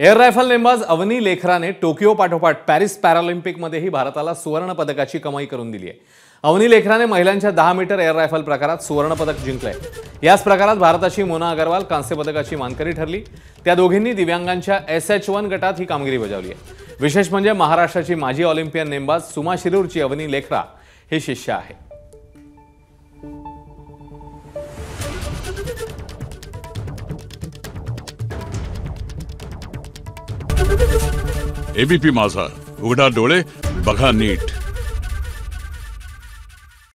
Air rifle नेमबाज अवनी लेखराने Tokyo पाठोपाठ पॅरिस पॅरालिम्पिकमध्येही भारताला सुवर्ण पदकाची कमाई करून दिली आहे। अवनी लेखराने महिलांच्या 10 मीटर एअर रायफल प्रकारात सुवर्ण पदक जिंकले। याच प्रकारात भारताची मोना अग्रवाल कांस्य पदकाची मानकरी ठरली। त्या दोघींनी दिव्यांगांच्या SH1 गटात ही कामगिरी बजावली आहे। विशेष म्हणजे महाराष्ट्राची माजी ऑलिम्पियन नेमबाज सुमा शिरूरची अवनी लेखरा हे शिष्य आहे। एबीपी माझा, उघडा डोळे बघा नीट।